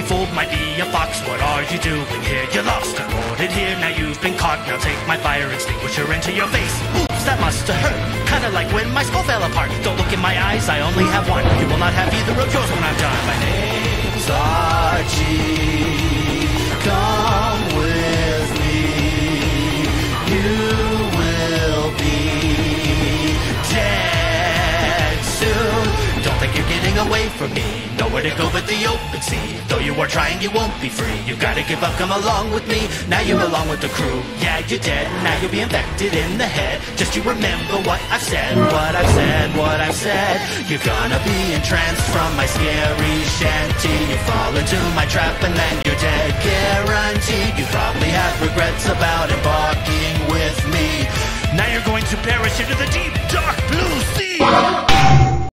fooled might be a fox. What are you doing here? You're lost. I brought it here, now you've been caught. Now take my fire extinguisher into your face. Oops, that must have hurt. Kinda like when my skull fell apart. Don't look in my eyes, I only have one. You will not have either of yours when I'm done. My name's Archie. Come with me. You will be dead soon. Don't think you're getting away from me. Nowhere to go but the open sea. Though you are trying, you won't be free. You gotta give up, come along with me. Now you belong with the crew. Yeah, you're dead, now you'll be infected in the head. Just you remember what I've said, what I've said, what I've said. You're gonna be entranced from my scary shanty. You fall into my trap and then you're dead, guaranteed. You probably have regrets about embarking with me. Now you're going to perish into the deep, dark blue sea.